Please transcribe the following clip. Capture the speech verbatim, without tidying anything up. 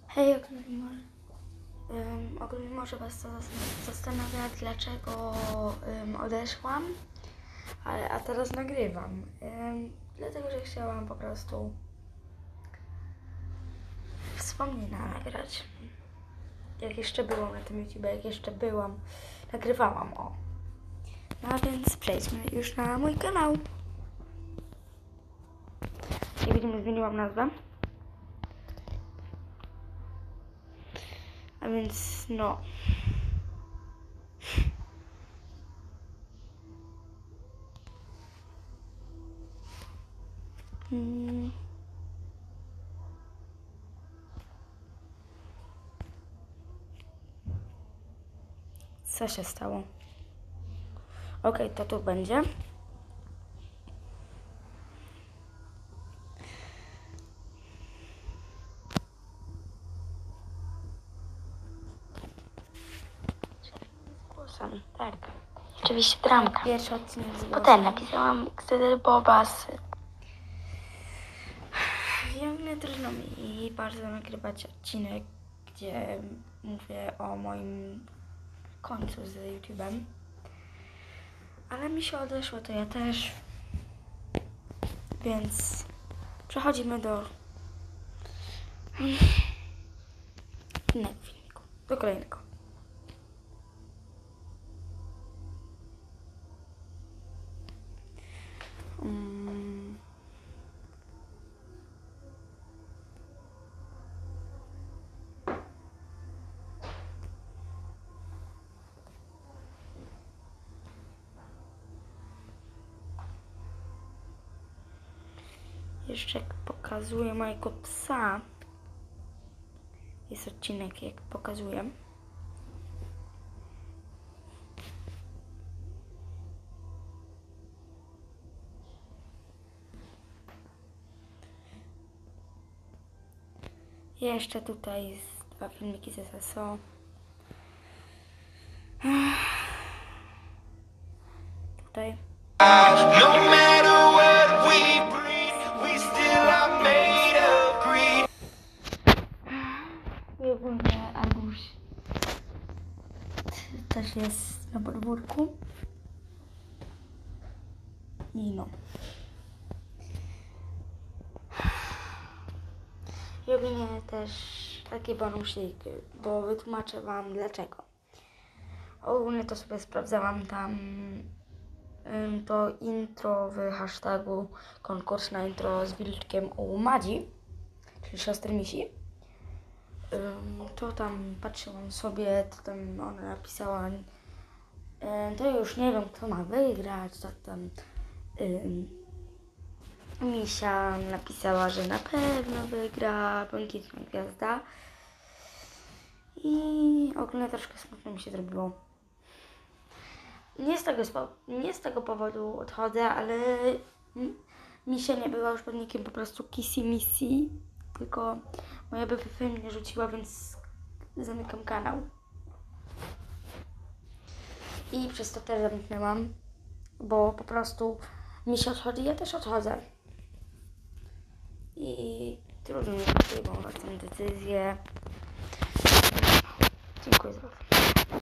Hej, ogólnie może, um, ogólnie może Was to zastanawia, dlaczego um, odeszłam, ale, a teraz nagrywam. Um, dlatego, że chciałam po prostu wspomnienia nagrać. Jak jeszcze byłam na tym YouTube, jak jeszcze byłam, nagrywałam, o. No a więc przejdźmy już na mój kanał. Jak widzimy, zmieniłam nazwę. A więc no. Hmm. Co się stało? Okej, okay, to tu będzie. Głosem, tak. Oczywiście dramka. Pierwszy odcinek z głosem. Potem napisałam Kseder Bobas. Ja mnie trudno mi bardzo nagrywać odcinek, gdzie mówię o moim końcu z YouTube'em. Ale mi się odeszło, to ja też. Więc przechodzimy do innego filmiku, do kolejnego. Um. Jeszcze jak pokazuję mojego psa, jest odcinek jak pokazuję. Jeszcze tutaj jest dwa filmiki z S S O. Tutaj. No matter what we breathe, we still are made of greed. I ogólnie Arbuś też jest na podwórku. I no. I ogólnie też takie bonusiki, bo wytłumaczę Wam dlaczego. Ogólnie to sobie sprawdzałam tam ym, to intro w hashtagu konkurs na intro z Wilczkiem u Madzi, czyli siostry Misi. Ym, to tam patrzyłam sobie, to tam ona napisała, ym, to już nie wiem kto ma wygrać, tak tam ym, Misia napisała, że na pewno wygra Błękitna Gwiazda. I ogólnie troszkę smutno mi się zrobiło. Nie z tego, nie z tego powodu odchodzę, ale Misia nie była już pewnikiem po prostu kissy misji, tylko moja B F F mnie rzuciła, więc zamykam kanał. I przez to też zamknęłam, bo po prostu Misia odchodzi, ja też odchodzę. I trudno mi podejmować tę decyzję. Dziękuję za uwagę.